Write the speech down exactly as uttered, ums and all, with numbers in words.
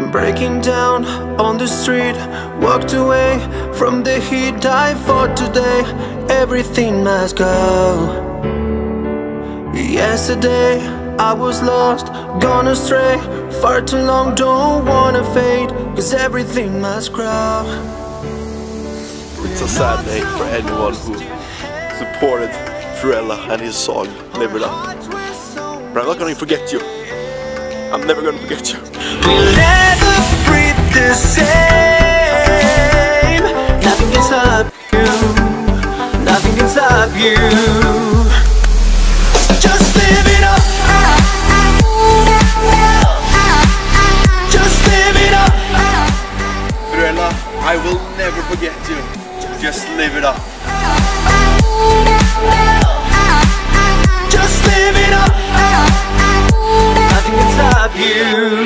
Breaking down on the street, walked away from the heat I fought today. Everything must go. Yesterday I was lost, gone astray, far too long, don't wanna fade, cause everything must grow. It's a sad day for anyone who supported Fruela and his song Live It Up. But I'm not gonna forget you. I'm never gonna forget you. We'll never breathe the same. Nothing can stop you. Nothing can stop you. Just live it up. Just live it up. Fruela, I will never forget you. Just live it up. Just live it up. Nothing can stop you.